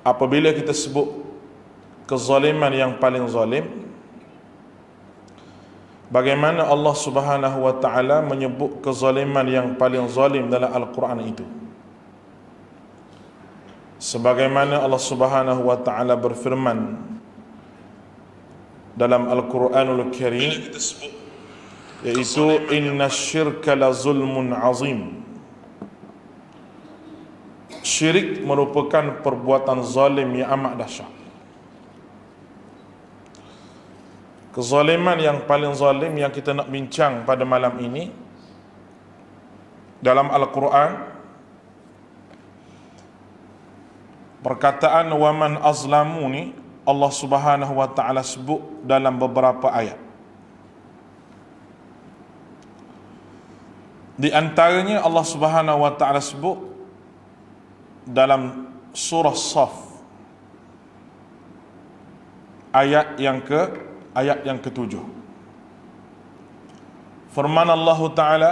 apabila kita sebut kezaliman yang paling zalim, bagaimana Allah Subhanahu wa taala menyebut kezaliman yang paling zalim dalam Al-Quran itu? Sebagaimana Allah Subhanahu wa taala berfirman dalam Al-Quranul Karim, yaitu inna syirka la zulmun azim. Syirik merupakan perbuatan zalim yang amat dahsyat. Kezaliman yang paling zalim yang kita nak bincang pada malam ini dalam Al-Quran, perkataan waman azlamu ni Allah Subhanahu wa taala sebut dalam beberapa ayat. Di antaranya Allah Subhanahu wa taala sebut dalam surah Saf ayat yang ke-7. Firman Allah taala,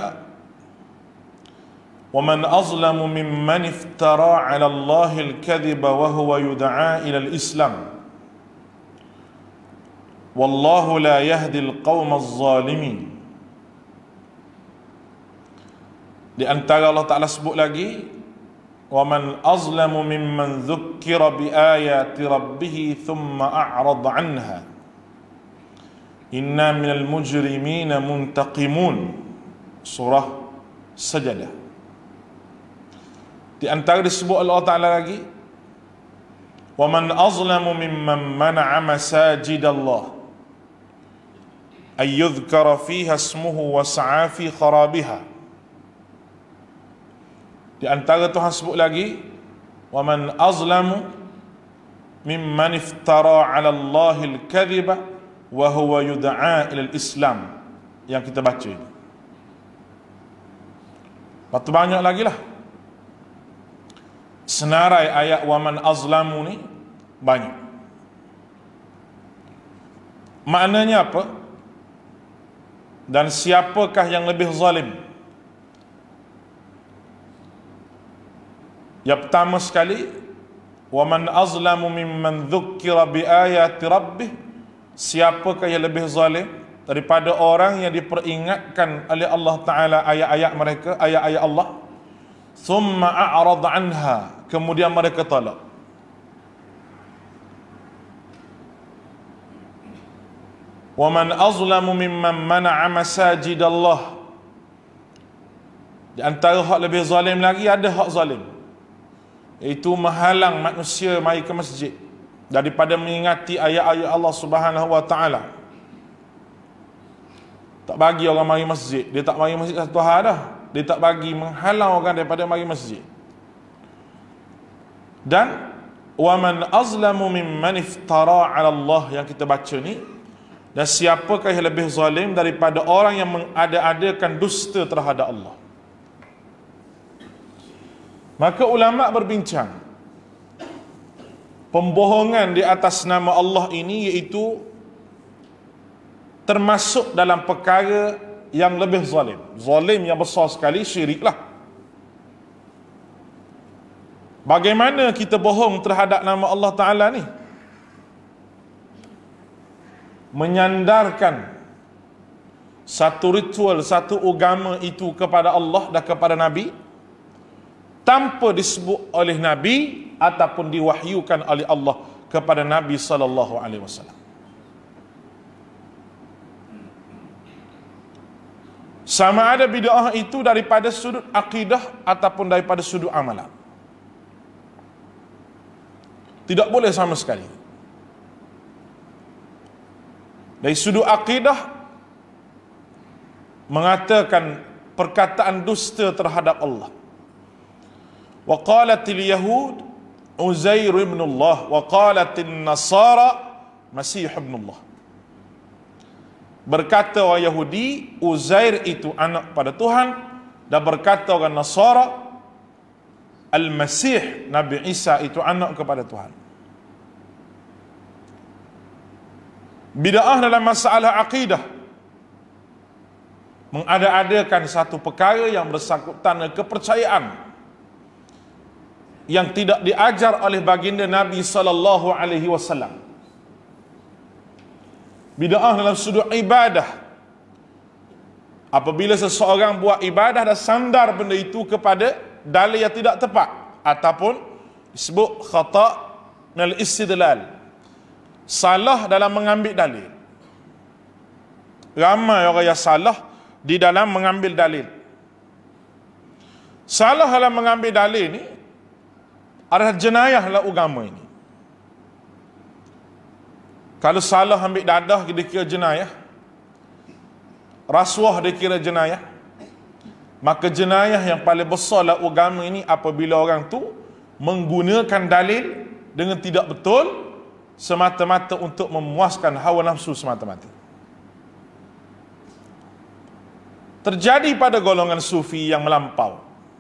وَمَنْ أَظْلَمُ مِمَّنِ افْتَرَى عَلَى اللَّهِ الْكَذِبَ وَهُوَ يُدْعَى إِلَى الْإِسْلَامِ وَاللَّهُ لَا يَهْدِي الْقَوْمَ الظَّالِمِينَ. Di antara Allah Ta'ala sebut lagi, وَمَنْ أَظْلَمُ مِمَّنْ ذُكِّرَ بِآيَاتِ رَبِّهِ ثُمَّ أَعْرَضَ عَنْهَا إِنَّا مِنَ الْمُجْرِمِينَ مُنْتَقِمُونَ. Surah Sajadah. Di antara disebut Allah Ta'ala lagi, وَمَنْ أَظْلَمُ مِمَّنْ مَنَعَ مَسَاجِدَ اللَّهِ أَنْ يُذْكَرَ فِيهَا اسْمُهُ وَسَعَى فِي خَرَابِهَا. Di antara Tuhan sebut lagi, وَمَنْ أَظْلَمُ مِمَّنِ افْتَرَى عَلَى اللَّهِ الْكَذِبَ وَهُوَ يُدْعَى إِلَى الْإِسْلَامِ, yang kita baca ini. Lepas tu banyak lagi lah senarai ayat waman azlamu ni, banyak. Maknanya apa? Dan siapakah yang lebih zalim? Yang pertama sekali, waman azlamu mimman dzukkira bi ayati rabbih, siapakah yang lebih zalim daripada orang yang diperingatkan oleh Allah Ta'ala ayat-ayat mereka, ayat-ayat Allah, thumma a'rad anha, kemudian mereka tolak. Wa man azlamu mimman mana'a masajid Allah. Di antara hak lebih zalim lagi, ada hak zalim, iaitu menghalang manusia mari ke masjid daripada mengingati ayat-ayat Allah Subhanahu wa taala. Tak bagi orang mari masjid, dia tak mari masjid satu hari dah, dia tak bagi, menghalang orang daripada mari masjid. Dan waman azlamu mimman iftara 'ala Allah, yang kita baca ni, dan siapakah yang lebih zalim daripada orang yang mengada-adakan dusta terhadap Allah. Maka ulama berbincang, pembohongan di atas nama Allah ini iaitu termasuk dalam perkara yang lebih zalim. Zalim yang besar sekali, syiriklah. Bagaimana kita bohong terhadap nama Allah Ta'ala ni? Menyandarkan satu ritual, satu agama itu kepada Allah dan kepada Nabi, tanpa disebut oleh Nabi ataupun diwahyukan oleh Allah kepada Nabi sallallahu alaihi wasallam. Sama ada bid'ah itu daripada sudut akidah ataupun daripada sudut amalan. Tidak boleh sama sekali. Dari sudut akidah, mengatakan perkataan dusta terhadap Allah. Wa qalatil yahud Uzair ibn Allah wa qalatil nasara Masih ibn Allah. Berkata orang Yahudi, Uzair itu anak pada Tuhan, dan berkata orang Nasara, Al-Masih, Nabi Isa itu anak kepada Tuhan. Bid'ah dalam masalah akidah, mengada-adakan satu perkara yang bersangkutan dengan kepercayaan, yang tidak diajar oleh baginda Nabi sallallahu alaihi wasallam. Bid'ah dalam sudut ibadah, apabila seseorang buat ibadah dan sandar benda itu kepada dalil yang tidak tepat, ataupun disebut khata' minal istidlal, salah dalam mengambil dalil. Ramai orang yang salah di dalam mengambil dalil. Salah dalam mengambil dalil ni adalah jenayah dalam agama ini. Kalau salah ambil dadah dia kira jenayah, rasuah dia kira jenayah, maka jenayah yang paling besar dalam agama ini apabila orang tu menggunakan dalil dengan tidak betul semata-mata untuk memuaskan hawa nafsu semata-mata. Terjadi pada golongan sufi yang melampau.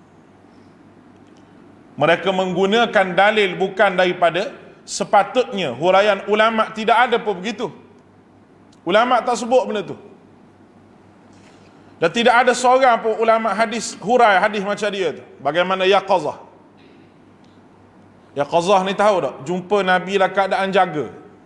Mereka menggunakan dalil bukan daripada sepatutnya. Huraian ulama tidak ada pun begitu. Ulama tak sebut benda tu. Dan tidak ada seorang pun ulama hadis hurai hadis macam dia tu. Bagaimana Yaqazah. Yaqazah ni tahu tak? Jumpa Nabi dalam keadaan jaga.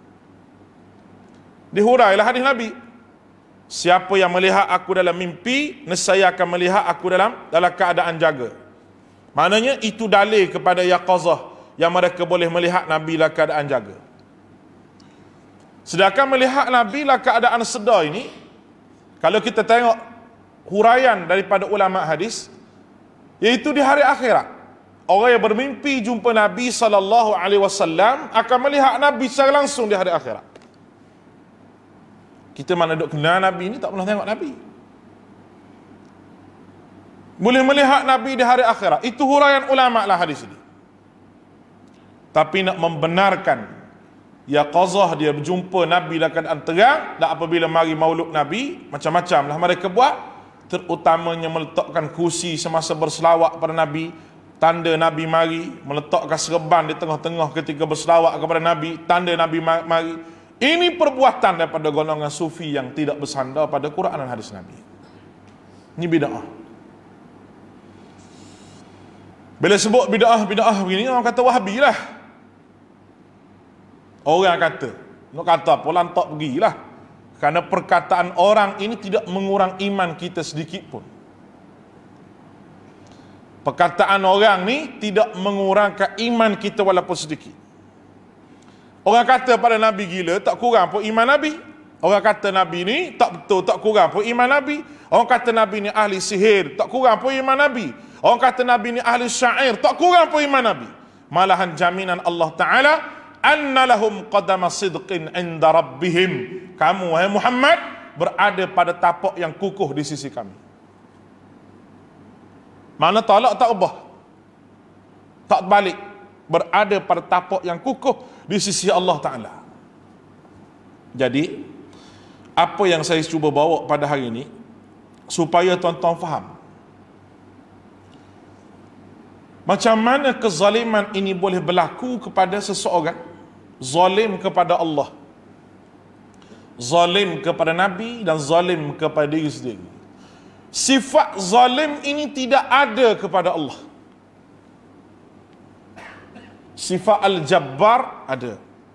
Dihurailah hadis Nabi. Siapa yang melihat aku dalam mimpi, nescaya akan melihat aku dalam keadaan jaga. Maknanya itu dalil kepada Yaqazah yang mereka boleh melihat Nabi dalam keadaan jaga. Sedangkan melihat Nabi dalam keadaan sedar ini, kalau kita tengok huraian daripada ulama hadis, iaitu di hari akhirat. Orang yang bermimpi jumpa Nabi SAW akan melihat Nabi secara langsung di hari akhirat. Kita mana duk kenal Nabi ni tak pernah tengok Nabi. Boleh melihat Nabi di hari akhirat. Itu huraian ulama lah hadis ini. Tapi nak membenarkan Yaqazah dia berjumpa Nabi dalam keadaan terang, dan apabila mari maulud Nabi, macam-macam lah mereka buat, terutamanya meletakkan kursi semasa berselawat pada Nabi, tanda Nabi mari, meletakkan serban di tengah-tengah ketika berselawat kepada Nabi, tanda Nabi mari. Ini perbuatan daripada golongan sufi yang tidak bersandar pada Quran dan hadis Nabi. Ini bid'ah. Bila sebut bid'ah begini, orang kata Wahabi lah. Orang kata, nak kata apa, lantak pergilah. Kerana perkataan orang ini tidak mengurang iman kita sedikit pun. Perkataan orang ni tidak mengurangkan iman kita walaupun sedikit. Orang kata pada Nabi gila, tak kurang pun iman Nabi. Orang kata Nabi ni tak betul, tak kurang pun iman Nabi. Orang kata Nabi ni ahli sihir, tak kurang pun iman Nabi. Orang kata Nabi ni ahli syair, tak kurang pun iman Nabi. Malahan jaminan Allah Ta'ala, anna lahum qadama sidqin inda rabbihim. Kamu, wahai Muhammad, berada pada tapak yang kukuh di sisi kami. Mana talak tak ubah, tak balik, berada pada tapak yang kukuh di sisi Allah Ta'ala. Jadi apa yang saya cuba bawa pada hari ini supaya tuan-tuan faham macam mana kezaliman ini boleh berlaku kepada seseorang. Zalim kepada Allah, zalim kepada Nabi, dan zalim kepada diri sendiri. Sifat zalim ini tidak ada kepada Allah. Sifat Al-Jabbar ada.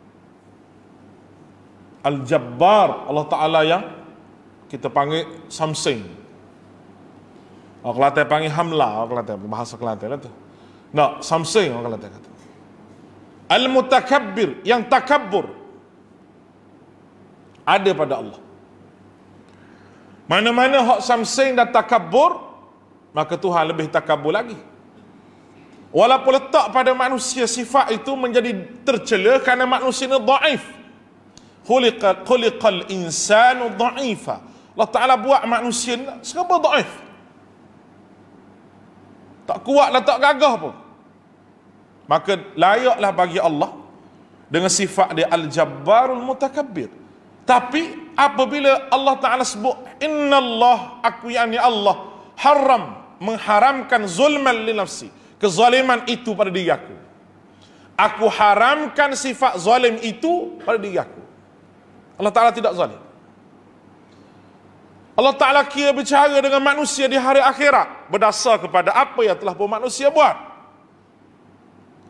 Al-Jabbar, Allah Ta'ala yang kita panggil Samsing. Orang Kelantan panggil Hamla, orang Kelantan, bahasa Kelantan lah tu. Nah, Samsing orang Kelantan kata. Al-Mutakabbir, yang takabbur, ada pada Allah. Mana-mana hak Samsing dan takabbur, maka Tuhan lebih takabbur lagi. Walaupun letak pada manusia sifat itu menjadi tercela kerana manusia ini dhaif. Khuliqal insanu dhaifa. Allah Ta'ala buat manusia ni serba dhaif. Tak kuat dan tak gagah pun. Maka layaklah bagi Allah dengan sifat dia Al-Jabbarul Mutakabbir. Tapi apabila Allah Ta'ala sebut innallah, aku yakni Allah, haram, mengharamkan zulman li nafsi, kezaliman itu pada diri aku. Aku haramkan sifat zalim itu pada diri aku. Allah Ta'ala tidak zalim. Allah Ta'ala kira bicara dengan manusia di hari akhirat berdasar kepada apa yang telah pun manusia buat.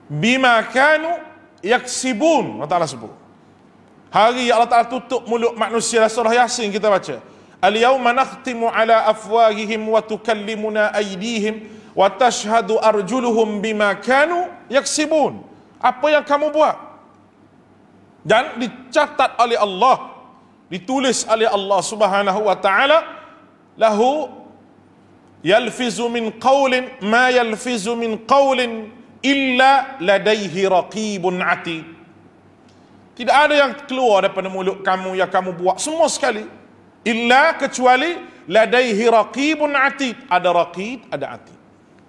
bima kanu yaksibun. Allah Ta'ala sebut. Hari Allah Ta'ala tutup mulut manusia, surah Yasin kita baca. Al-yawma nakhtimu ala afwahihim wa tukallimuna aydihim wa tashhadu arjuluhum bima kanu yaksibun. Apa yang kamu buat? Dan dicatat oleh Allah, ditulis oleh Allah Subhanahu wa taala, lahu yalfizu min qawlin ma yalfizu min qawlin illa ladaihi raqibun atid. Tidak ada yang keluar daripada mulut kamu yang kamu buat semua sekali, illa kecuali ladaihi raqibun atid. Ada raqib, ada atid.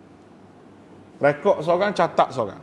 Rekod seorang, catat seorang.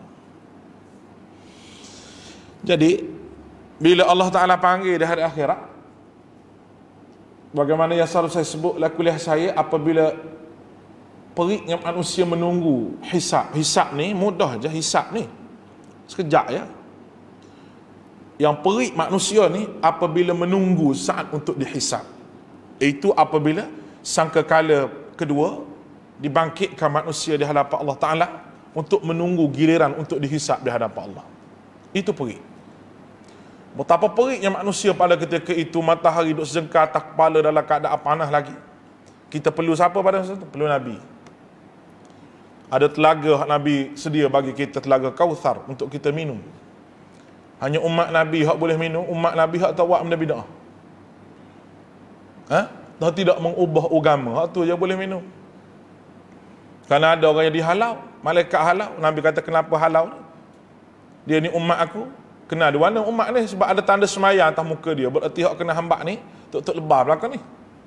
Jadi bila Allah Ta'ala panggil di hari akhirat, bagaimana yang selalu saya sebut dalam kuliah saya, apabila periknya manusia menunggu hisab. Hisab ni mudah je, hisab ni sekejap ya. Yang perik manusia ni apabila menunggu saat untuk dihisab. Itu apabila sangkakala kedua dibangkitkan manusia di hadapan Allah Ta'ala untuk menunggu giliran untuk dihisab di hadapan Allah. Itu perik. Betapa periknya manusia pada ketika itu, matahari duduk sejengkar atas kepala dalam keadaan panas lagi. Kita perlu siapa pada masa itu? Perlu Nabi. Ada telaga Nabi sedia bagi kita, telaga Kautsar untuk kita minum. Hanya umat Nabi hak boleh minum, umat Nabi hak tak buat benda bidah. Dan tidak mengubah agama, hak tu je boleh minum. Kerana ada orang yang dihalau, malaikat halau. Nabi kata kenapa halau? Dia ni umat aku. Kena di mana umat ni? Sebab ada tanda semayang atas muka dia. Berarti hak kena hambak ni tuk-tuk lebar belakang ni.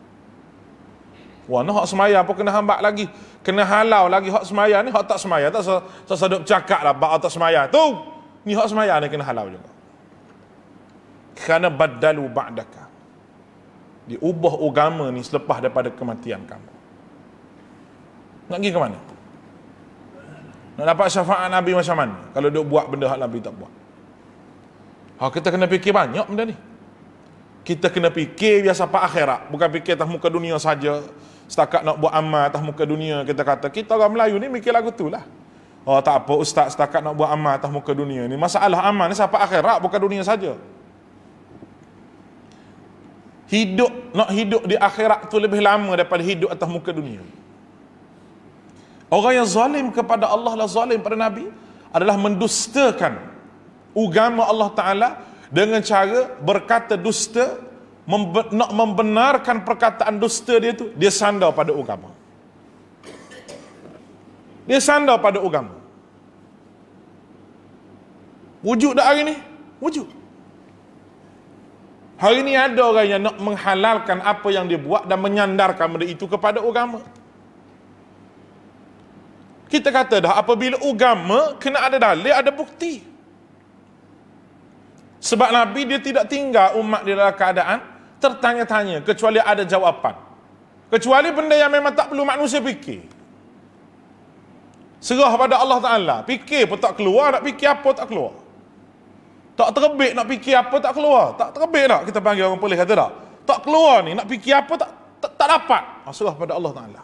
Wah, hak semayang pun kena hambak lagi. Kena halau lagi hak semayang ni, hak tak semayang. Tak sedap cakap lah bak tak semayang tu. Ni hak semayang ni kena halau juga. Kerana badalu ba'daka. Diubah agama ni selepas daripada kematian kamu. Nak pergi ke mana? Nak dapat syafaat Nabi macam mana kalau dia buat benda hak Nabi tak buat? Kita kena fikir banyak benda ni. Kita kena fikir biasa pak akhirat, bukan fikir atas muka dunia saja. Setakat nak buat amal atas muka dunia, kita kata kita orang Melayu ni mikir lagu tu lah. Oh tak apa ustaz, setakat nak buat amal atas muka dunia ni. Masalah amal ni sampai akhirat, bukan dunia saja. Nak hidup di akhirat tu lebih lama daripada hidup atas muka dunia. Orang yang zalim kepada Allah lah zalim pada Nabi adalah mendustakan agama Allah Ta'ala dengan cara berkata dusta, nak membenarkan perkataan dusta dia tu, dia sandar pada agama. Dia sandar pada agama. Wujud tak hari ni? Wujud. Hari ni ada orang yang nak menghalalkan apa yang dia buat dan menyandarkan benda itu kepada agama. Kita kata dah, apabila agama kena ada dalil, ada bukti. Sebab Nabi dia tidak tinggal umat di dalam keadaan tertanya-tanya kecuali ada jawapan. Kecuali benda yang memang tak perlu manusia fikir. Serah pada Allah Ta'ala. Fikir pun tak keluar, nak fikir apa tak keluar. Tak terbit nak fikir apa tak keluar. Tak terbit tak? Kita panggil orang polis kata tak? Tak keluar ni, nak fikir apa tak dapat. Serah pada Allah Ta'ala.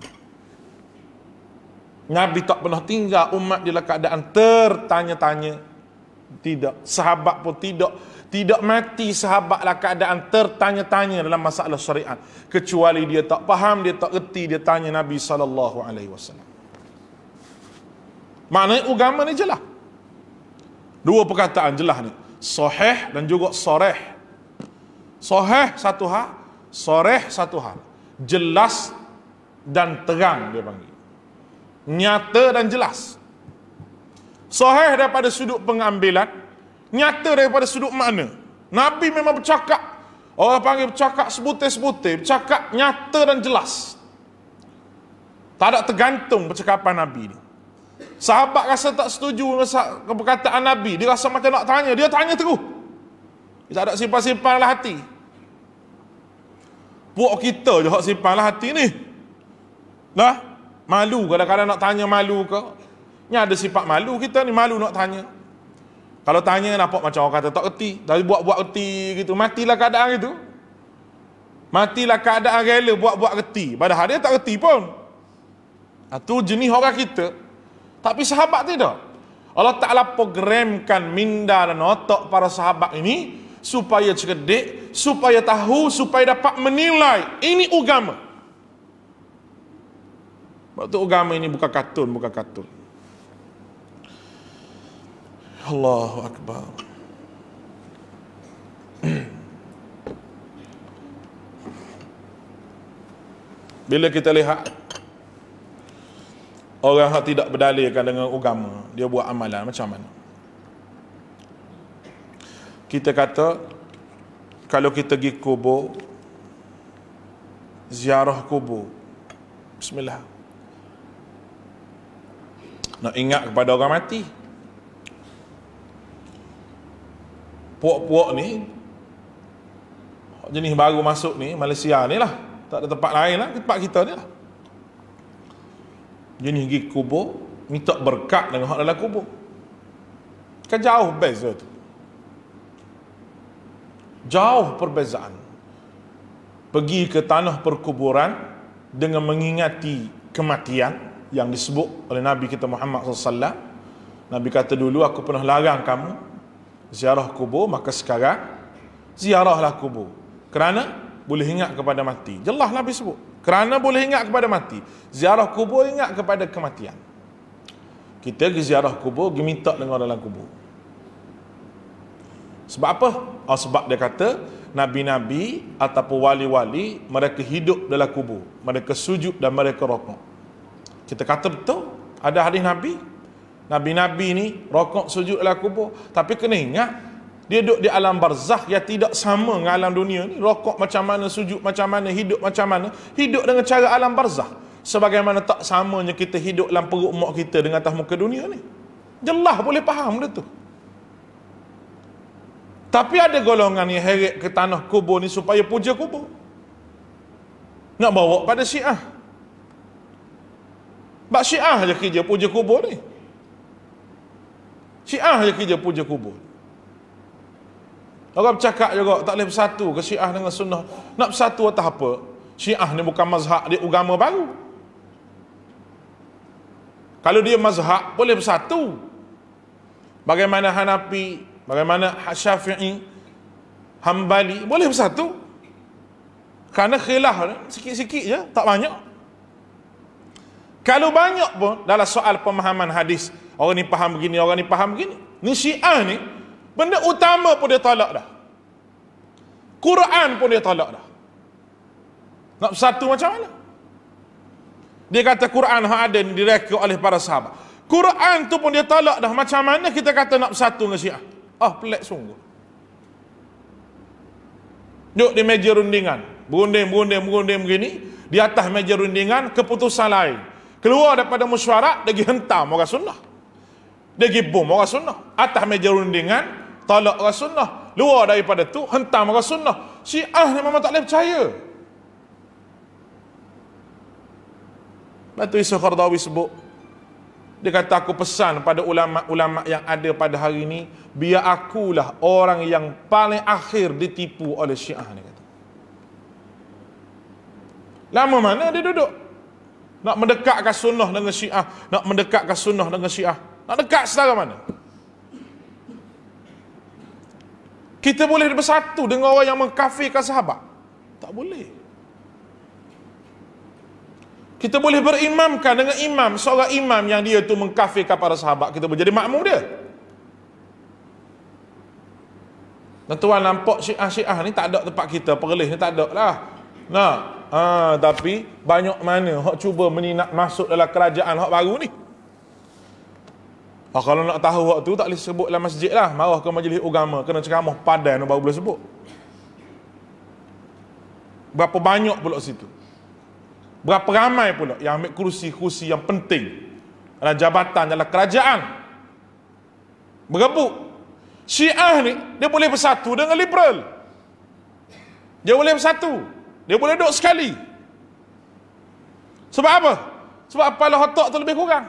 Nabi tak pernah tinggal umat dalam keadaan tertanya-tanya. Tidak. Sahabat pun tidak mati sahabat dalam keadaan tertanya-tanya dalam masalah syariat. Kecuali dia tak faham, dia tak erti, dia tanya Nabi SAW. Maknanya agama ni jelas. Dua perkataan jelas ni. Sahih dan juga soreh. Sahih satu hal, soreh satu hal. Jelas dan terang dia panggil. Nyata dan jelas. Sahih daripada sudut pengambilan, nyata daripada sudut makna. Nabi memang bercakap, orang panggil bercakap sebutir-sebutir, bercakap nyata dan jelas. Tak ada tergantung percakapan Nabi ni. Sahabat rasa tak setuju dengan perkataan Nabi, dia rasa macam nak tanya, dia tanya terus. Dia tak ada simpan-simpan dalam hati. Puak kita je hak simpan dalam hati ni. Nah, malu kadang-kadang nak tanya, malu ke? Ni ada sifat malu kita ni, malu nak tanya. Kalau tanya nampak macam orang kata tak erti, tapi buat-buat erti gitu. Matilah keadaan gitu. Matilah keadaan rela buat-buat erti. Padahal dia tak erti pun. Itu jenis orang kita. Tapi sahabat tidak. Allah Ta'ala programkan minda dan otak para sahabat ini supaya cerdik, supaya tahu, supaya dapat menilai ini agama. Waktu agama ini bukan kartun, bukan kartun. Allahu Akbar. Bila kita lihat orang yang tidak berdalilkan dengan agama, dia buat amalan macam mana? Kita kata, kalau kita pergi kubur, ziarah kubur, bismillah, nak ingat kepada orang mati. Puak-puak ni, jenis baru masuk ni, Malaysia ni lah, tak ada tempat lain lah, tempat kita ni lah. Jenis pergi kubur, minta berkat dengan orang dalam kubur. Kan jauh beza tu. Jauh perbezaan. Pergi ke tanah perkuburan dengan mengingati kematian yang disebut oleh Nabi kita Muhammad SAW. Nabi kata dulu, aku pernah larang kamu ziarah kubur, maka sekarang ziarahlah kubur. Kerana boleh ingat kepada mati. Jelas Nabi sebut. Kerana boleh ingat kepada mati. Ziarah kubur ingat kepada kematian. Kita pergi ziarah kubur, pergi minta dengan orang dalam kubur. Sebab apa? Sebab dia kata Nabi-Nabi ataupun wali-wali, mereka hidup dalam kubur, mereka sujud dan mereka rokok. Kita kata betul, ada hadis Nabi, Nabi-Nabi ni rokok sujud dalam kubur. Tapi kena ingat, dia duduk di alam barzakh yang tidak sama dengan alam dunia ni. Rokok macam mana, sujud macam mana, hidup macam mana. Hidup dengan cara alam barzakh, sebagaimana tak samanya kita hidup dalam perut mak kita dengan atas muka dunia ni. Jelas boleh faham dia tu. Tapi ada golongan yang heret ke tanah kubur ni supaya puja kubur. Nak bawa pada Syiah. Sebab Syiah je kerja puja kubur ni. Syiah je kerja puja kubur. Orang bercakap juga tak boleh bersatu ke Syiah dengan sunnah. Nak bersatu atas apa? Syiah ni bukan mazhab, dia agama baru. Kalau dia mazhab, boleh bersatu. Bagaimana Hanafi, bagaimana Syafi'i, Hambali, boleh bersatu. Kerana khilaf sikit-sikit je, tak banyak. Kalau banyak pun dalam soal pemahaman hadis, orang ni faham begini, orang ni faham begini. Ni Syiah ni, benda utama pun dia tolak dah. Quran pun dia tolak dah. Nak bersatu macam mana? Dia kata Quran yang ada ni direka oleh para sahabat. Quran tu pun dia tolak dah. Macam mana kita kata nak bersatu dengan Syiah? Pelik sungguh. Duduk di meja rundingan, berunding begini. Di atas meja rundingan, keputusan lain. Keluar daripada mesyuarat, dia pergi hentam orang sunnah. Dia pergi bom orang sunnah. Atas meja rundingan, tolak orang sunnah. Luar daripada tu, hentam orang sunnah. Syiah ni memang tak boleh percaya. Lepas tu Isa Qaradawi sebut, dia kata, aku pesan pada ulama-ulama yang ada pada hari ini, biar akulah orang yang paling akhir ditipu oleh Syiah ni, kata. Lama mana dia duduk nak mendekatkan sunnah dengan Syiah, nak mendekatkan sunnah dengan Syiah, nak dekat setara mana? Kita boleh bersatu dengan orang yang mengkafirkan sahabat? Tak boleh. Kita boleh berimamkan dengan imam, seorang imam yang dia tu mengkafirkan para sahabat, kita boleh jadi makmum dia. Dan tuan nampak Syiah ni tak ada tempat kita, Perlis ni tak ada lah. Nah, tapi banyak mana hak cuba menindak masuk dalam kerajaan hak baru ni. Kalau nak tahu hak tu tak boleh sebut dalam masjid lah, marah ke majlis agama, kena ceramah padan baru boleh sebut. Berapa banyak pula situ. Berapa ramai pula yang ambil kursi-kursi yang penting dalam jabatan, dalam kerajaan, berebut. Syiah ni, dia boleh bersatu dengan liberal. Dia boleh bersatu. Dia boleh duduk sekali. Sebab apa? Sebab kepala otak tu lebih kurang.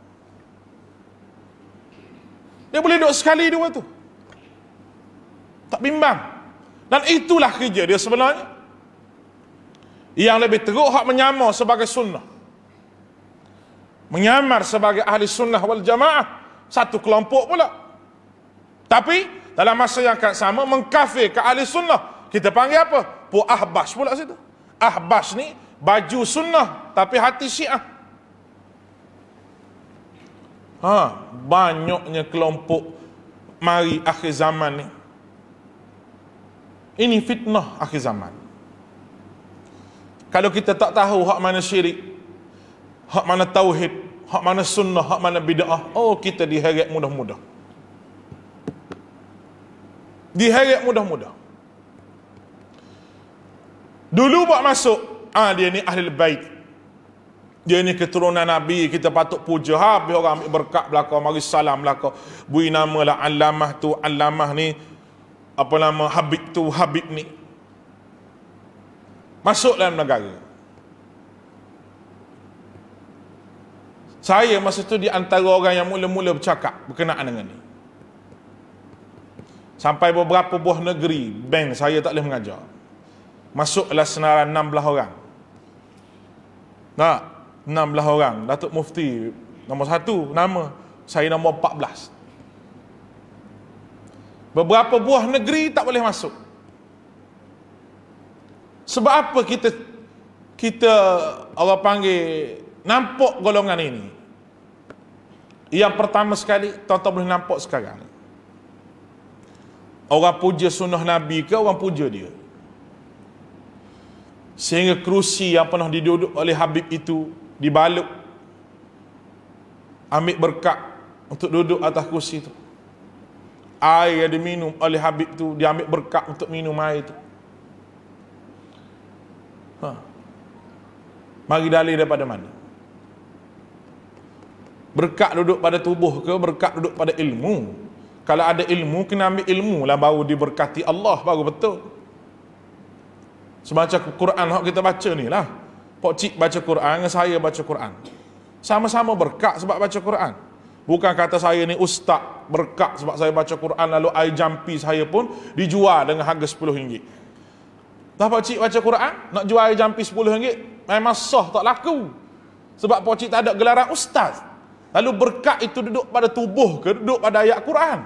Dia boleh duduk sekali dua tu. Tak bimbang. Dan itulah kerja dia sebenarnya. Yang lebih teruk hak menyamar sebagai sunnah, menyamar sebagai ahli sunnah wal jamaah, satu kelompok pula. Tapi dalam masa yang akan sama mengkafir ke ahli sunnah. Kita panggil apa? Ahbash pula situ. Ahbash ni baju sunnah tapi hati Syiah. Banyaknya kelompok mari akhir zaman ni. Ini fitnah akhir zaman. Kalau kita tak tahu hak mana syirik, hak mana tauhid, hak mana sunnah, hak mana bid'ah, kita diheret mudah-mudah. Diheret mudah-mudah. Dulu buat masuk, dia ni ahli bait. Dia ni keturunan Nabi, kita patut puja. Habis orang ambil berkat belakang, mari salam belakang. Beri nama lah Allamah tu, Allamah ni, apa nama, Habib tu, Habib ni. Masuk dalam negara. Saya masa tu di antara orang yang mula-mula bercakap berkenaan dengan ni. Sampai beberapa buah negeri, bank saya tak boleh mengajar. Masuklah senarai 16 orang. 16 orang. Datuk Mufti nombor 1 nama, saya nombor 14. Beberapa buah negeri tak boleh masuk. Sebab apa kita orang panggil nampak golongan ini? Yang pertama sekali, tuan-tuan boleh nampak sekarang. Orang puja sunnah Nabi ke orang puja dia? Sehingga kerusi yang pernah diduduk oleh Habib itu dibalut, ambil berkat untuk duduk atas kerusi itu. Air yang diminum oleh Habib itu, dia ambil berkat untuk minum air itu. Mari dalil daripada mana? Berkat duduk pada tubuh ke berkat duduk pada ilmu? Kalau ada ilmu, kena ambil ilmu lah baru diberkati Allah, baru betul. Semacam Quran yang kita baca ni lah. Pak Cik baca Quran dengan saya baca Quran. Sama-sama berkat sebab baca Quran. Bukan kata saya ni ustaz berkat sebab saya baca Quran, lalu air jampi saya pun dijual dengan harga RM10. Dah Pak Cik baca Quran, nak jual air jampi RM10, memang sah tak laku. Sebab Pak Cik tak ada gelaran ustaz. Lalu berkat itu duduk pada tubuh ke duduk pada ayat Quran?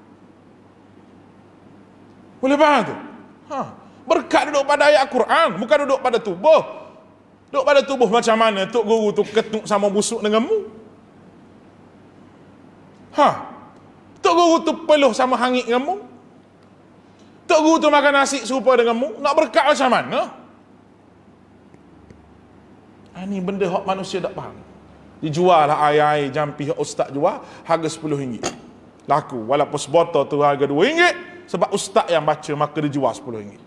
Boleh faham tu? Berkat duduk pada ayat Quran, bukan duduk pada tubuh. Duduk pada tubuh macam mana Tok Guru tu ketuk sama busuk denganmu? Tok Guru tu peluh sama hangit denganmu? Tok Guru tu makan nasi serupa denganmu? Nak berkat macam mana? Ini benda hak manusia tak faham. Dijual lah air-air jampi yang ustaz jual, harga RM10. Laku. Walaupun sebotol tu harga RM2, sebab ustaz yang baca maka dijual RM10.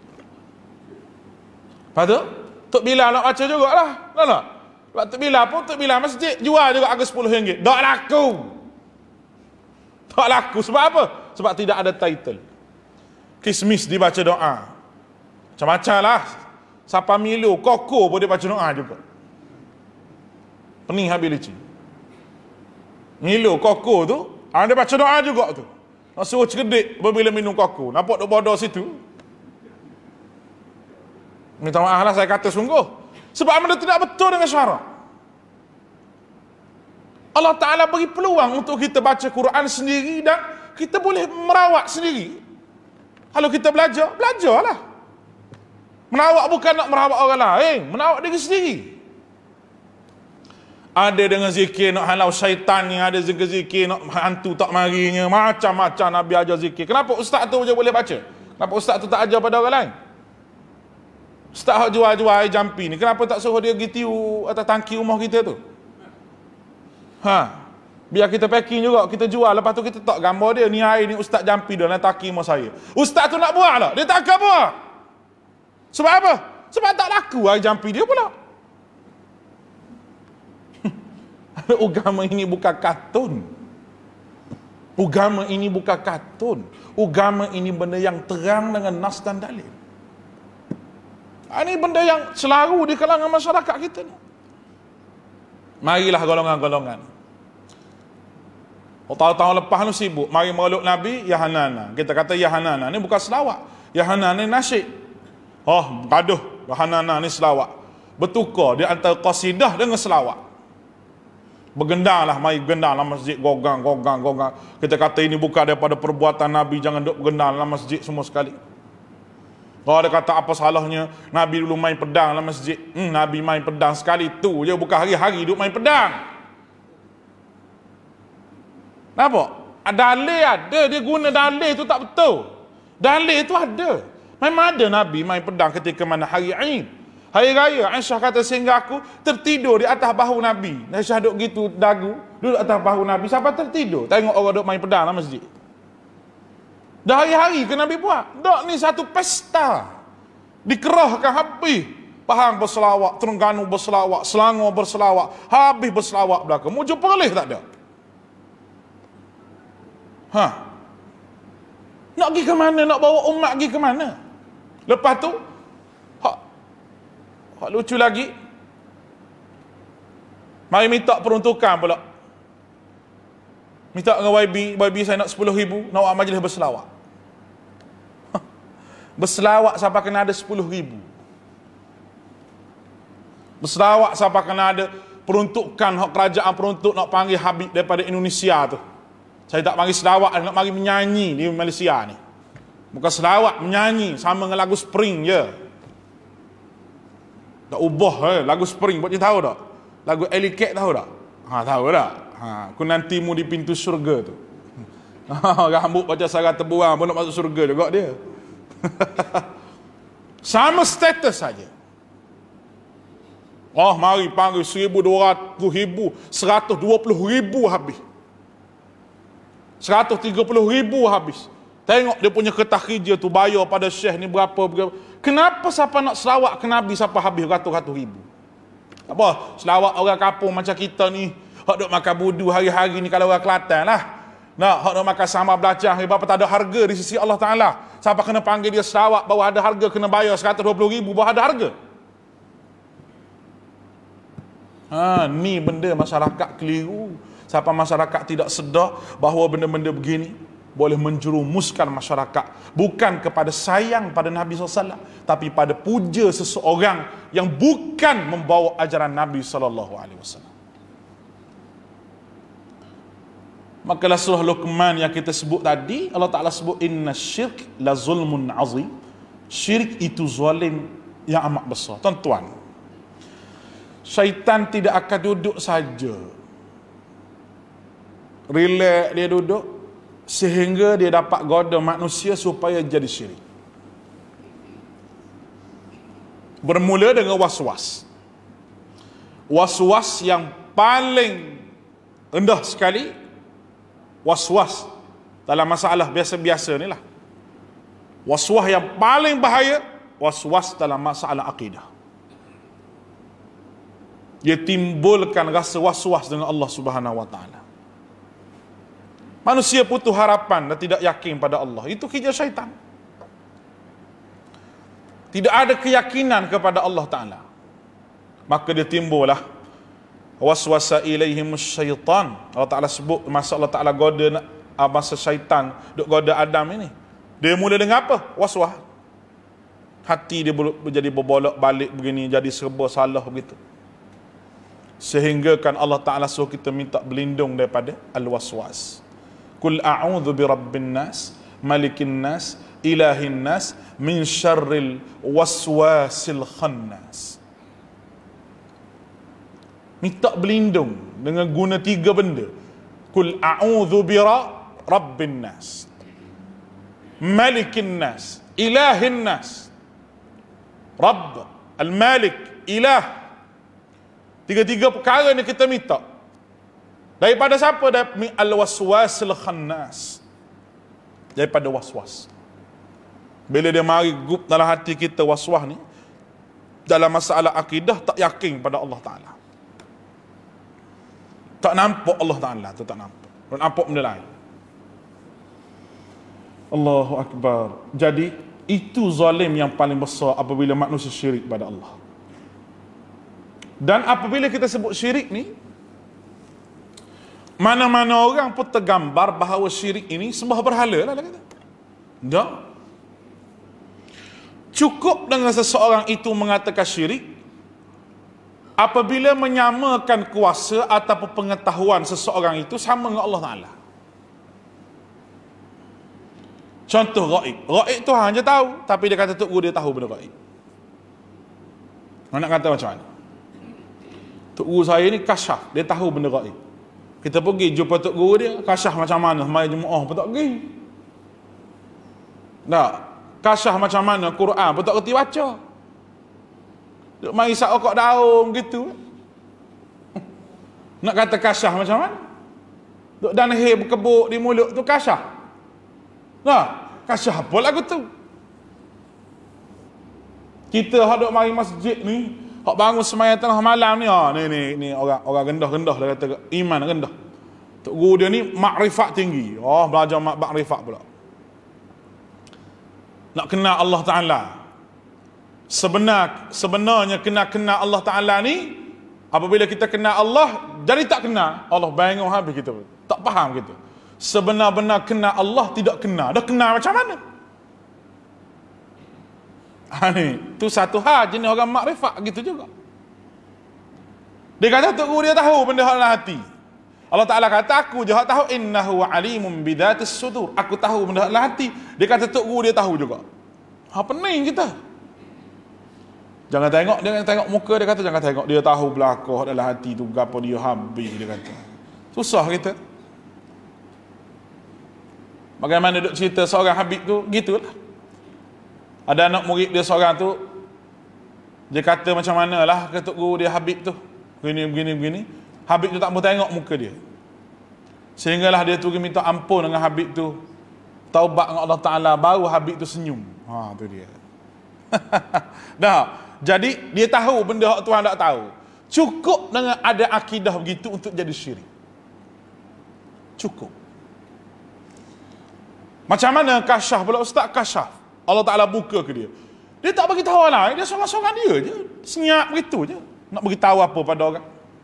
Lepas tu, Tok Bilal nak baca jugalah. Tak? Sebab Tok Bilal pun, Tok Bilal masjid jual juga harga RM10. Tak laku. Tak laku. Sebab apa? Sebab tidak ada title. Kismis dibaca doa. Macam-macam lah. Siapa Milo, Koko pun dia baca doa juga. Pening habis licin. Milo, Koko tu, dia baca doa juga tu. Nak suruh cerdik bila minum Koko. Nampak duk bodoh situ. Minta maaf lah saya kata sungguh. Sebab benda tidak betul dengan syarak. Allah Ta'ala beri peluang untuk kita baca Quran sendiri dan kita boleh merawat sendiri. Kalau kita belajarlah. Merawat bukan nak merawat orang lain, merawat diri sendiri. Ada dengan zikir nak halau syaitan, yang ada zikir nak hantu tak marinya, macam-macam Nabi ajar zikir. Kenapa ustaz tu je boleh baca? Kenapa ustaz tu tak ajar pada orang lain? Ustaz hak jual-jual air jampi ni, kenapa tak suruh dia pergi tiu atas tangki rumah kita tu? Biar kita packing juga, kita jual, lepas tu kita tak gambar dia, ni air ni ustaz jampi dah nak tangki rumah saya. Ustaz tu nak buat lah, dia tak akan buat. Sebab apa? Sebab tak laku air jampi dia pula. Agama ini bukan kartun. Agama ini bukan kartun. Agama ini benda yang terang dengan nas dan dalil. Ini benda yang selalu di kalangan masyarakat kita ni. Marilah golongan-golongan. Tahun-tahun lepas ni sibuk mari maulud Nabi Yahanana. Kita kata Yahanana ni bukan selawat. Yahanana ni nasyid. Gaduh Yahanana ni selawat. Bertukar di antara qasidah dengan selawat. Bergendang lah, mari bergendang dalam masjid, gogang. Kita kata ini bukan daripada perbuatan Nabi, jangan duk bergendang dalam masjid semua sekali. Kalau ada kata apa salahnya Nabi dulu main pedang dalam masjid. Nabi main pedang sekali tu je, bukan hari-hari duk main pedang. Nampak? Dalil ada, dia guna dalil tu tak betul. Dalil tu ada. Memang ada Nabi main pedang ketika mana hari Aid. Hari raya, Aisyah kata sehingga aku tertidur di atas bahu Nabi. Aisyah duduk gitu dagu, duduk atas bahu Nabi sampai tertidur. Tengok orang duduk main pedang dalam masjid. Dah hari-hari ke Nabi buat? Dok ni satu pesta. Dikerahkan habis. Pahang berselawak, Terengganu berselawak, Selangor berselawak, habis berselawak belakang. Mau jumpa boleh tak ada? Nak pergi ke mana? Nak bawa umat pergi ke mana? Lepas tu, hak lucu lagi, mari minta peruntukan pula. Minta dengan YB saya nak 10,000, nak buat majlis berselawak. Berselawak sampai kena ada 10,000. Berselawak sampai kena ada peruntukan, hak kerajaan peruntuk nak panggil Habib daripada Indonesia tu. Saya tak panggil selawak, nak mari menyanyi di Malaysia ni. Bukan selawak, menyanyi sama dengan lagu Spring je. Tak ubah lagu Spring, buat je tahu tak? Lagu Ellie Cat tahu tak? Tahu tak? Aku nantimu di pintu syurga tu. Rambut baca sarah terbuang pun nak masuk syurga juga dia. Sama status saja. Mari panggil 1,200,000, 120,000 habis. 130,000 habis. Tengok dia punya kertas kerja tu, bayar pada syekh ni berapa. Kenapa siapa nak selawat ke Nabi sampai habis ratus-ratus ribu? Apa? Selawat orang kampung macam kita ni, hak duk makan budu hari-hari ni kalau orang Kelantan lah. Hak duk makan sama belajar, berapa tak ada harga di sisi Allah Ta'ala. Siapa kena panggil dia selawat, baru ada harga, kena bayar 120,000, baru ada harga. Ni benda masyarakat keliru. Siapa masyarakat tidak sedar bahawa benda-benda begini boleh menjerumuskan masyarakat bukan kepada sayang pada Nabi SAW, tapi pada puja seseorang yang bukan membawa ajaran Nabi SAW. Makalah surah Luqman yang kita sebut tadi, Allah Ta'ala sebut inna syirk la zulmun azim. Syirik itu zalim yang amat besar. Tuan-tuan, syaitan tidak akan duduk saja relax dia duduk sehingga dia dapat goda manusia supaya jadi syirik. Bermula dengan was-was. Was-was yang paling rendah sekali, was-was dalam masalah biasa-biasa ni lah. Was-was yang paling bahaya, was-was dalam masalah akidah. Dia timbulkan rasa was-was dengan Allah Subhanahu Wa Taala. Manusia putus harapan dan tidak yakin pada Allah. Itu kerja syaitan. Tidak ada keyakinan kepada Allah Ta'ala. Maka dia timbullah waswasa ilaihim syaitan. Allah Ta'ala sebut masa Allah Ta'ala goda masa syaitan duk goda Adam ini. Dia mula dengan apa? Waswas. Hati dia menjadi berbolak balik begini, jadi serba salah begitu. Sehingga kan Allah Ta'ala suruh kita minta berlindung daripada al-waswas. Kul a'udzu birabbin nas, malikin nas, ilahin nas, min syarril waswasil khannas. Minta berlindung dengan guna 3 benda. Kul a'udzu birabbin nas, malikin nas, ilahin nas. Rabb, al-malik, ilah. 3 perkara ni kita minta. Daripada siapa? Dari al-waswasil khannas. Daripada waswas. Bila dia mari gup dalam hati kita waswas ni, dalam masalah akidah tak yakin pada Allah Ta'ala. Tak nampak Allah Ta'ala tu, tak nampak. Tak nampak benda lain. Allahu Akbar. Jadi itu zalim yang paling besar apabila manusia syirik pada Allah. Dan apabila kita sebut syirik ni, mana-mana orang pun tergambar bahawa syirik ini sembah berhala lah kata. Tak. Cukup dengan seseorang itu mengatakan syirik, apabila menyamakan kuasa ataupun pengetahuan seseorang itu sama dengan Allah Ta'ala. Contoh gaib. Gaib tu hanya tahu, tapi dia kata Tok Guru dia tahu benda gaib. Nak kata macam mana? Tok Guru saya ni kasyaf, dia tahu benda gaib. Kita pergi jumpa Tok Guru dia, kasyaf macam mana? Mai Jumaat pun tak pergi. Tak. Kasyaf macam mana? Quran pun tak kerti baca. Duk mari sak okok daun gitu. Nak kata kasyaf macam mana? Duk dan air berkebuk di mulut tu kasyaf. Nah, kasyaf apa lagu tu? Kita hak duk mari masjid ni, hak bangun sembahyang tengah malam ni, ni orang rendah-rendah dah kata iman rendah. Tok Guru dia ni makrifat tinggi. Oh, belajar makrifat pula. Nak kenal Allah Ta'ala. Sebenarnya kenal Allah Ta'ala ni, apabila kita kenal Allah, jadi tak kenal Allah, bangun habis kita. Tak faham kita. Sebenar-benar kenal Allah tidak kenal. Dah kenal macam mana? Ni, tu satu hal jenis orang makrifat gitu juga. Dia kata Tok Guru dia tahu benda dalam hati. Allah Ta'ala kata aku je hak tahu innahu alimun bidatis sudur. Aku tahu benda dalam hati. Dia kata Tok Guru dia tahu juga. Ha pening kita. Jangan tengok muka dia kata, jangan tengok dia tahu belakang dalam hati tu gapo dia habis dia kata. Susah kita. Bagaimana duk cerita seorang Habib tu, gitulah. Ada anak murid dia seorang tu, dia kata macam manalah ke Tok Guru dia Habib tu. Begini. Habib tu tak mau tengok muka dia. Sehinggalah dia tu minta ampun dengan Habib tu. Taubat dengan Allah Ta'ala, baru Habib tu senyum. Ha, tu dia. Dah. Jadi, dia tahu benda yang Tuhan tak tahu. Cukup dengan ada akidah begitu untuk jadi syirik. Cukup. Macam mana kasyaf pula Ustaz kasyaf? Allah Ta'ala buka ke dia. Dia tak bagi tahu orang lain, dia seorang-seorang dia je. Senyap begitu je. Nak bagi tahu apa pada orang.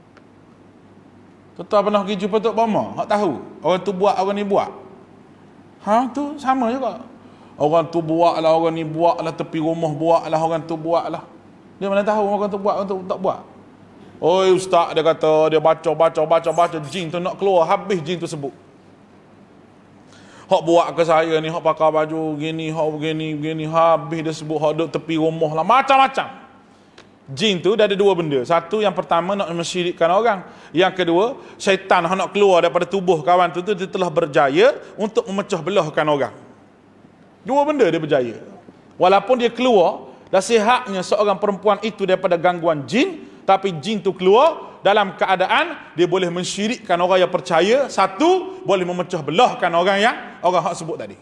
Tuan pernah pergi jumpa Tok Bama, hak tahu. Orang tu buat, orang ni buat. Ha, tu sama juga. Orang tu buat lah, orang ni buat lah, tepi rumah buat lah, orang tu buat lah. Dia mana tahu orang tu buat, orang tu tak buat. Oi Ustaz, dia kata, dia baca, jin tu nak keluar, habis jin tu sebut. Hak buat ke saya ni, hak pakai baju gini, hak begini, habis dia sebut, hak duduk tepi rumah lah, macam-macam. Jin tu dah ada dua benda. Satu, yang pertama nak mensyirikkan orang. Yang kedua, syaitan nak keluar daripada tubuh kawan tu dia telah berjaya untuk memecah belahkan orang. Dua benda dia berjaya. Walaupun dia keluar, dah sihatnya seorang perempuan itu daripada gangguan jin, tapi jin tu keluar dalam keadaan dia boleh mensyirikkan orang yang percaya. Satu, boleh memecah belahkan orang hak sebut tadi.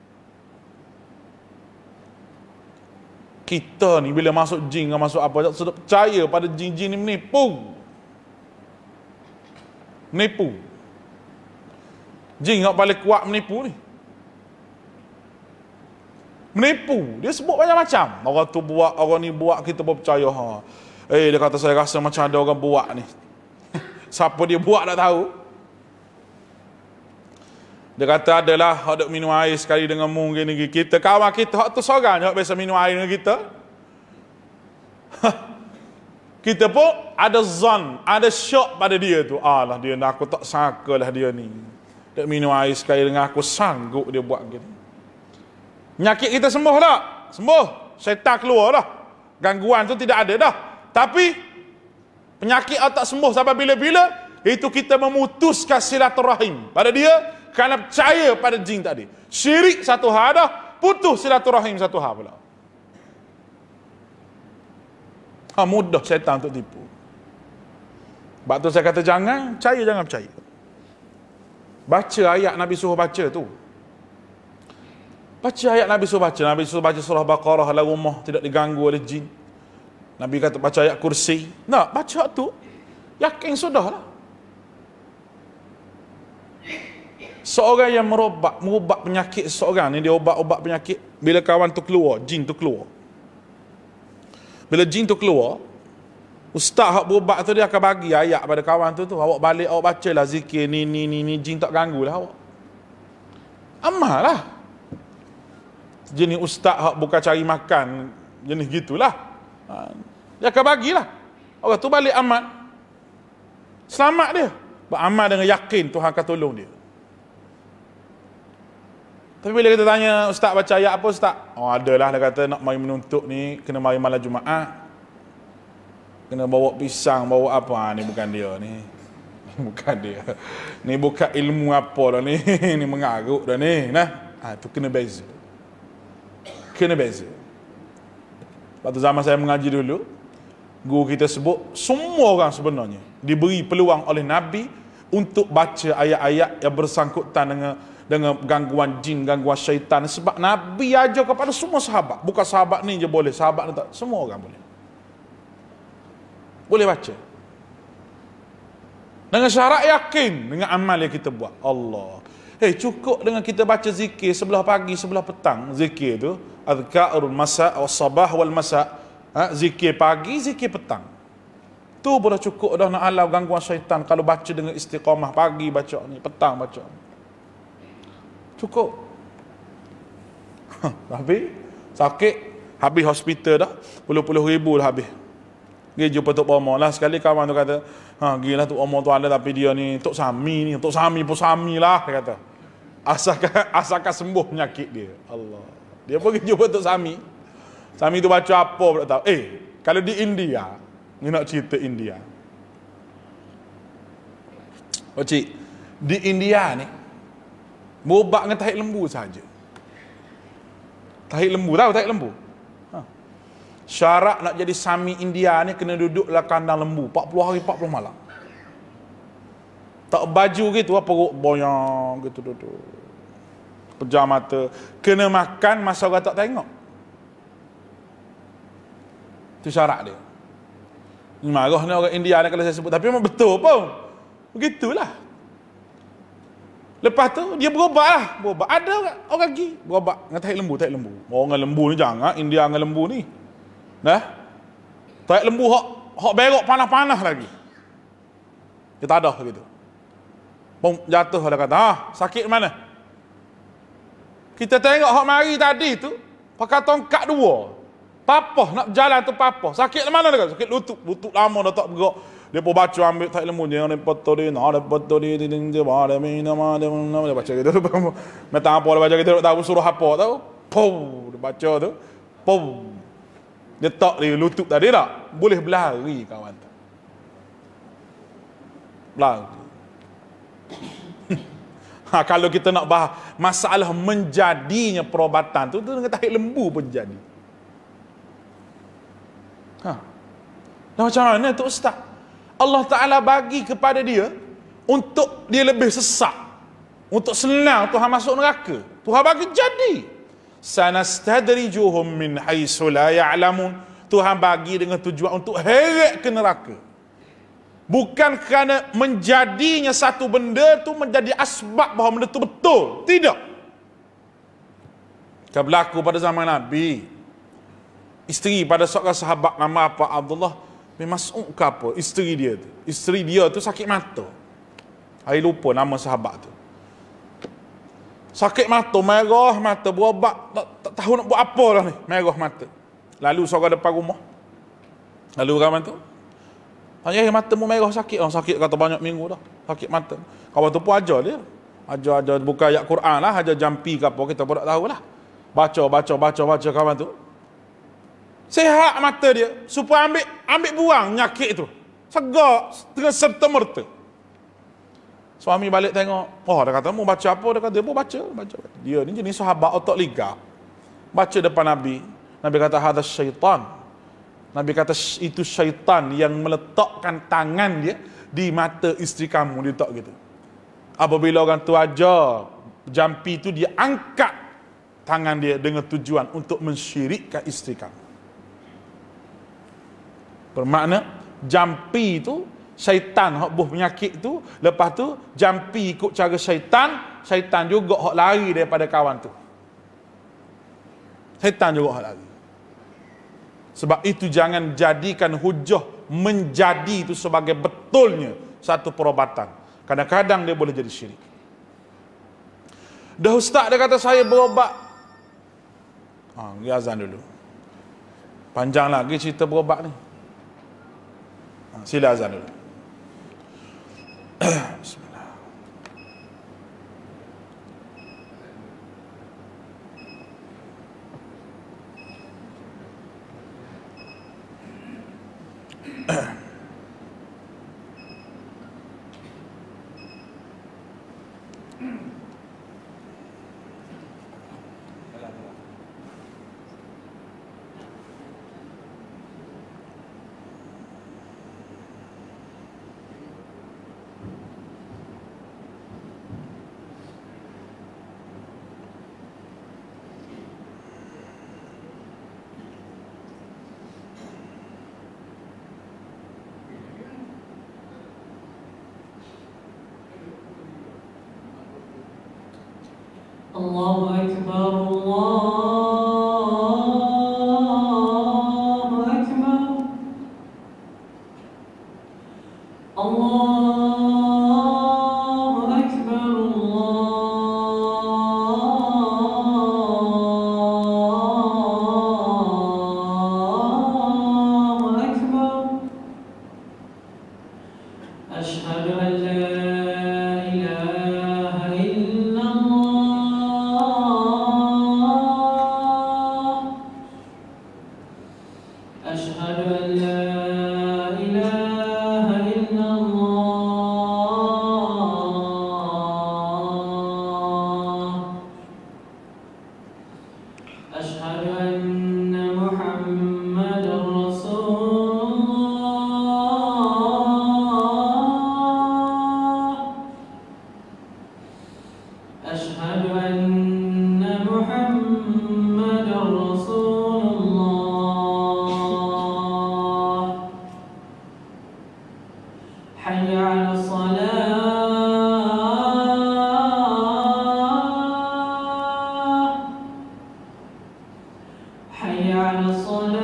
Kita ni bila masuk jin, masuk apa, sudah percaya pada jin-jin ni menipu. Jin yang paling kuat menipu ni. Menipu. Dia sebut macam-macam. Orang tu buat, orang ni buat, kita pun percaya. Ha. Dia kata saya rasa macam ada orang buat ni. Siapa dia buat tak tahu. Dia kata adalah hak duk minum air sekali dengan mu gini. Kita kawan kita hak tu seorang je biasa minum air dengan kita. Kita pun ada zon, ada syok pada dia tu. Alah dia nak, aku tak sangka lah dia ni. Duk minum air sekali dengan aku, sanggup dia buat gini. Nyakit kita sembuh tak? Sembuh. Syaitan keluar dah. Gangguan tu tidak ada dah. Tapi penyakit tak sembuh sampai bila-bila, itu kita memutuskan silaturahim pada dia kerana percaya pada jin tadi. Syirik satu hal dah, putus silaturahim satu hal pula. Mudah syaitan untuk tipu. Sebab tu saya kata jangan percaya. Baca ayat Nabi suruh baca tu. Baca ayat Nabi suruh baca. Nabi suruh baca surah Baqarah dalam rumah, tidak diganggu oleh jin. Nabi kata baca ayat kursi. Nak baca tu, yakin sudahlah. Seorang yang merubat penyakit seseorang ni, dia ubat penyakit. Bila kawan tu keluar, jin tu keluar. Bila jin tu keluar, ustaz hak berubat tu dia akan bagi ayat pada kawan tu. Awak balik, awak bacalah zikir ni, jin tak ganggulah awak. Amal lah. Jenis ustaz hak bukan cari makan, jenis gitulah. Dia akan bagilah. Orang tu balik amal. Selamat dia. Beramal dengan yakin Tuhan akan tolong dia. Tapi bila kita tanya, Ustaz baca ayat apa Ustaz? Oh adalah dia kata nak mari menuntut ni, kena mari malam Jumaat. Kena bawa pisang, bawa apa? Ni bukan dia ni. Bukan dia. Ni bukan ilmu apa dah ni. Ni mengarut dah ni. Nah, tu kena beza. Kena beza. Waktu zaman saya mengaji dulu, guru kita sebut, semua orang sebenarnya diberi peluang oleh Nabi untuk baca ayat-ayat yang bersangkutan dengan gangguan jin, gangguan syaitan. Sebab Nabi ajar kepada semua sahabat. Bukan sahabat ni je boleh, sahabat ni tak. Semua orang boleh. Boleh baca. Dengan syarat yakin dengan amal yang kita buat. Allah. Cukup dengan kita baca zikir sebelah pagi, sebelah petang. Zikir tu, azkarul masa' was sabah wal masa'. Zikir pagi, zikir petang. Tu pun dah cukup dah nak halau gangguan syaitan. Kalau baca dengan istiqamah pagi baca ni, petang baca ni. Cukup. Tapi sakit, habis hospital dah, puluh-puluh ribu dah habis. Dia jumpa Tok Bomo lah. Sekali kawan tu kata, gila Tok Bomo tu ada tapi dia ni Tok Sami ni. Tok Sami pun Sami lah, dia kata. Asalkan sembuh penyakit dia. Allah. Dia pergi jumpa Tok Sami. Sami tu baca apa pun tak tahu. Kalau di India, ni nak cerita India. Oh cik, di India ni, berubat dengan tahi lembu saja. Tahi lembu, tahu tahi lembu? Syarat nak jadi Sami India ni kena duduk dalam kandang lembu 40 hari 40 malam. Tak baju gitu, perut boyang gitu duduk. Pejam mata, kena makan masa orang tak tengok. Itu syarat dia. Marah ni orang India ni kalau saya sebut, tapi memang betul pun. Begitulah. Lepas tu dia berobat lah. Berobat. Ada orang pergi berobat dengan tahi lembu, tahi lembu. Orang dengan lembu ni jangan India dengan lembu ni. Dah. Tahi lembu hok berok panas-panas lagi. Dia tak ada gitu. Pom jatuh dia kata, sakit mana? Kita tengok hok mari tadi tu pakai tongkat dua. Papah nak berjalan tu papah. Sakit mana dia kata? Sakit lutut. Lutut lama dah tak bergerak. Dia pun baca ambil tahi lembu dia potong dia, ada potong dia dia ada minum dia baca gitu. Meta apa dia baca gitu tak tahu suruh apa tahu. Pau dia baca tu. Pau. Dia tak dia lutut tadi tak boleh berlari kawan tu. Berlari. Kalau kita nak bahas masalah menjadinya perubatan tu dengan tahi lembu pun jadi. Dan macam mana tu Ustaz? Allah Ta'ala bagi kepada dia untuk dia lebih sesak, untuk senang Tuhan masuk neraka. Tuhan bagi jadi. Sanastadrijuhum min haitsu la ya'lamun. Tuhan bagi dengan tujuan untuk heret ke neraka. Bukan kerana menjadinya satu benda tu menjadi asbab bahawa benda tu betul. Tidak. Kan berlaku pada zaman Nabi. Isteri pada seorang sahabat nama apa? Abdullah bin Mas'ud ke apa? Isteri dia tu. Isteri dia tu sakit mata. Saya lupa nama sahabat tu. Sakit mata, merah mata, berobat. Tak tahu nak buat apa dah ni. Merah mata. Lalu seorang depan rumah. Lalu orang tu. Tanya, matamu merah sakit. Sakit kata banyak minggu dah. Sakit mata. Kawan tu pun ajar dia. Ajar buka ayat Quran lah. Ajar jampi ke apa. Kita pun tak tahu lah. Baca kawan tu. Sehat mata dia supaya ambil buang nyakit tu. Segar dengan serta merta. Suami balik tengok, dia kata mau baca apa? Dia kata dia pun baca. Dia ni jenis sahabat otak liga. Baca depan Nabi. Nabi kata hadaz syaitan. Nabi kata itu syaitan yang meletakkan tangan dia di mata isteri kamu, dia tak gitu. Apabila orang tu ajar jampi tu, dia angkat tangan dia dengan tujuan untuk mensyirikkan isteri kamu. Bermakna jampi tu syaitan hak buh penyakit tu, lepas tu jampi ikut cara syaitan juga hak lari daripada kawan tu. Syaitan juga hak lari. Sebab itu jangan jadikan hujah menjadi itu sebagai betulnya satu perubatan. Kadang-kadang dia boleh jadi syirik. Dah ustaz dia kata saya berobat. Dia azan dulu. Panjang lagi cerita berobat ni. Sila azan dulu. Bismillah. Allahu Akbar, Allahu Akbar, Allahu Akbar. Ashhadu an la ilaha illallah. Ashhadu an la ilaha illallah. Ashhadu anna Muhammadar Rasulullah. Ashhadu anna Muhammadar Rasulullah. Hayya 'alas salah. Hayya 'alas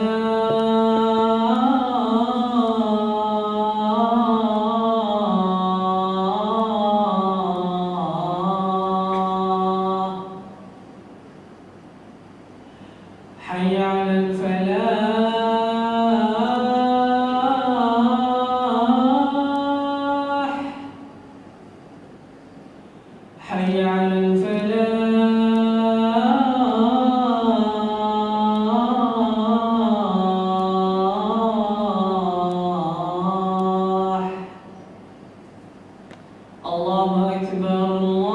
salah. Hayya 'alal falah. Hayya 'alal falah. Allahu Akbar,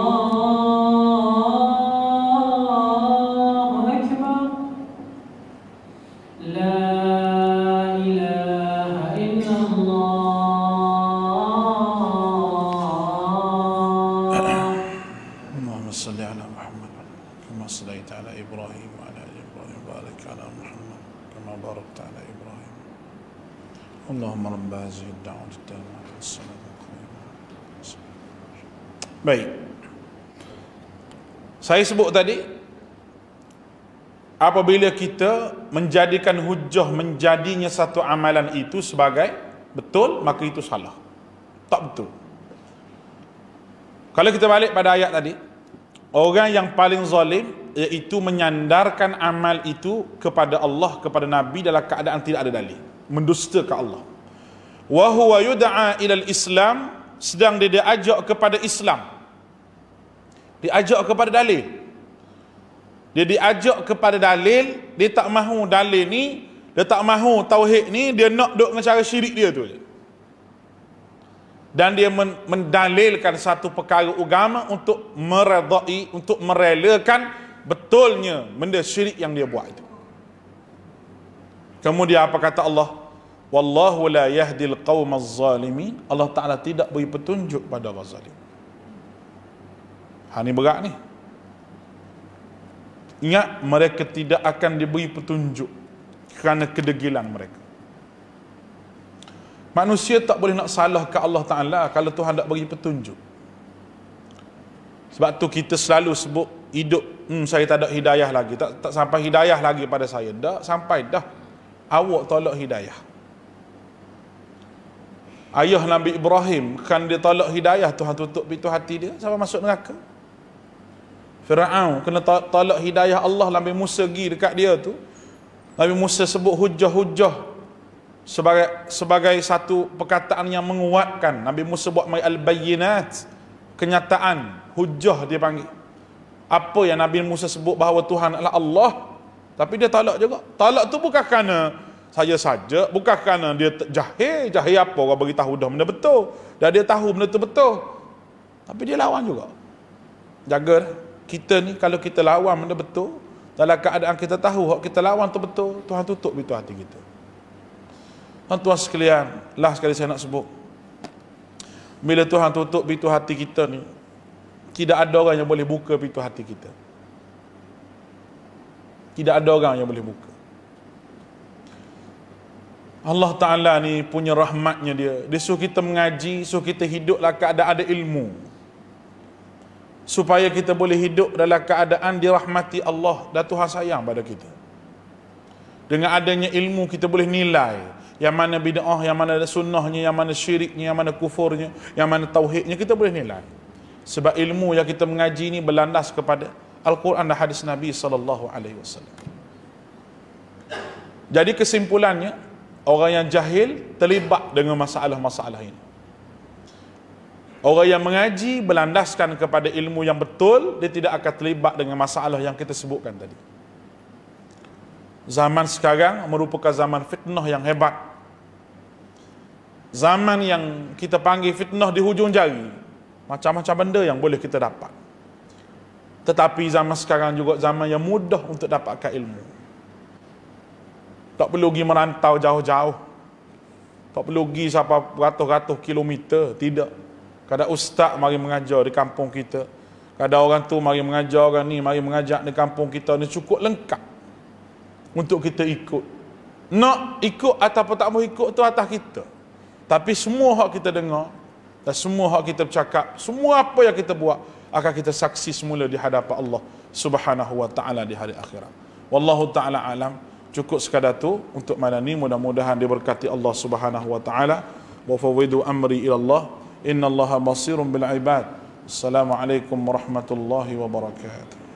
Allahu Akbar. La ilaha illallah. Allahumma salli ala Muhammad kama sallaita ala Ibrahim wa ala ali Ibrahim barik ala Muhammad kama barakta ala Ibrahim. Allahumma rabb hadhihi ad-da'wati at-tammati was-salati al-qa'imati. Baik. Saya sebut tadi, apabila kita menjadikan hujjah menjadinya satu amalan itu sebagai betul, maka itu salah. Tak betul. Kalau kita balik pada ayat tadi, orang yang paling zalim iaitu menyandarkan amal itu kepada Allah, kepada Nabi dalam keadaan tidak ada dalil, mendustakan Allah. Wa huwa yud'a ilal Islam, sedang dia diajak kepada Islam, diajak kepada dalil. Dia diajak kepada dalil, dia tak mahu dalil ni, dia tak mahu tauhid ni, dia nak duk dengan cara syirik dia tu je. Dan dia mendalilkan satu perkara agama untuk meredai, untuk merelakan betulnya benda syirik yang dia buat itu. Kemudian apa kata Allah? Wallahu la yahdil qaumaz zalimin. Allah Ta'ala tidak beri petunjuk pada orang zalim. Ni berat ni. Ingat, mereka tidak akan diberi petunjuk kerana kedegilan mereka. Manusia tak boleh nak salahkan Allah Ta'ala kalau Tuhan tak bagi petunjuk. Sebab tu kita selalu sebut hidup, saya tak ada hidayah lagi, tak sampai hidayah lagi pada saya. Dah sampai dah. Awak tolak hidayah. Ayah Nabi Ibrahim kan dia tolak hidayah, Tuhan tutup pintu hati dia sampai masuk neraka. Firaun kena tolak hidayah Allah, Nabi Musa pergi dekat dia tu. Nabi Musa sebut hujah-hujah sebagai satu perkataan yang menguatkan. Nabi Musa buat mai al-bayyinat, kenyataan, hujah dia panggil. Apa yang Nabi Musa sebut bahawa Tuhan adalah Allah, tapi dia talak juga. Talak tu bukan kerana saya saja, bukan kerana dia jahil apa orang bagi tahu dah benda betul. Dah dia tahu benda tu betul. Tapi dia lawan juga. Jaga kita ni, kalau kita lawan benda betul, dalam keadaan kita tahu hak kita lawan tu betul, Tuhan tutup pintu hati kita. Tuan-tuan sekalian, lah sekali saya nak sebut, bila Tuhan tutup pintu hati kita ni, tidak ada orang yang boleh buka pintu hati kita. Tidak ada orang yang boleh buka. Allah Ta'ala ni punya rahmatnya dia suruh kita mengaji, suruh kita hidup dalam keadaan ada ilmu, supaya kita boleh hidup dalam keadaan dirahmati Allah dan Tuhan sayang pada kita. Dengan adanya ilmu kita boleh nilai yang mana bid'ah, yang mana sunnahnya, yang mana syiriknya, yang mana kufurnya, yang mana tauhidnya, kita boleh nilai. Sebab ilmu yang kita mengaji ni berlandas kepada Al-Quran dan hadis Nabi SAW. Jadi kesimpulannya, orang yang jahil terlibat dengan masalah-masalah ini. Orang yang mengaji berlandaskan kepada ilmu yang betul, dia tidak akan terlibat dengan masalah yang kita sebutkan tadi. Zaman sekarang merupakan zaman fitnah yang hebat. Zaman yang kita panggil fitnah di hujung jari. Macam-macam benda yang boleh kita dapat. Tetapi zaman sekarang juga zaman yang mudah untuk dapatkan ilmu. Tak perlu pergi merantau jauh-jauh. Tak perlu pergi sampai ratus-ratus kilometer. Tidak. Kadang ustaz mari mengajar di kampung kita. Kadang orang tu mari mengajar, orang ni mari mengajak di kampung kita ni, cukup lengkap untuk kita ikut. Nak ikut ataupun tak mau ikut tu atas kita. Tapi semua hak kita dengar dan semua hak kita bercakap, semua apa yang kita buat akan kita saksi semula di hadapan Allah Subhanahu wa taala di hari akhirat. Wallahu taala alam. Cukup sekadar tu untuk malam ni, mudah-mudahan diberkati Allah Subhanahu wa taala. Wa fawwidu amri ila Allah. Innallaha basirun bil ibad. Assalamualaikum warahmatullahi wabarakatuh.